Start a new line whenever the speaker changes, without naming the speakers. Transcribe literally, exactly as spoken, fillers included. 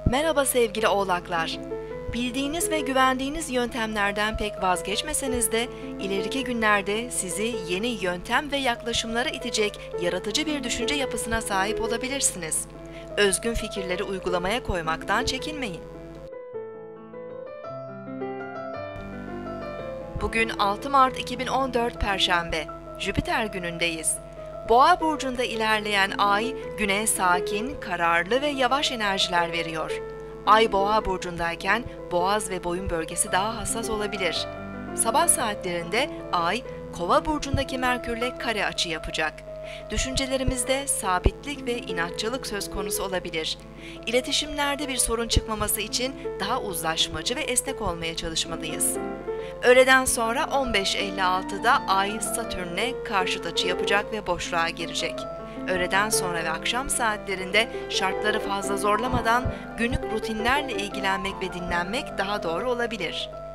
Merhaba sevgili oğlaklar. Bildiğiniz ve güvendiğiniz yöntemlerden pek vazgeçmeseniz de ileriki günlerde sizi yeni yöntem ve yaklaşımlara itecek yaratıcı bir düşünce yapısına sahip olabilirsiniz. Özgün fikirleri uygulamaya koymaktan çekinmeyin. Bugün altı Mart iki bin on dört Perşembe, Jüpiter günündeyiz. Boğa burcunda ilerleyen ay, güne sakin, kararlı ve yavaş enerjiler veriyor. Ay Boğa burcundayken boğaz ve boyun bölgesi daha hassas olabilir. Sabah saatlerinde ay, Kova burcundaki Merkürle kare açı yapacak. Düşüncelerimizde sabitlik ve inatçılık söz konusu olabilir. İletişimlerde bir sorun çıkmaması için daha uzlaşmacı ve esnek olmaya çalışmalıyız. Öğleden sonra on beş elli altıda Ay Satürn'le karşıt açı yapacak ve boşluğa girecek. Öğleden sonra ve akşam saatlerinde şartları fazla zorlamadan günlük rutinlerle ilgilenmek ve dinlenmek daha doğru olabilir.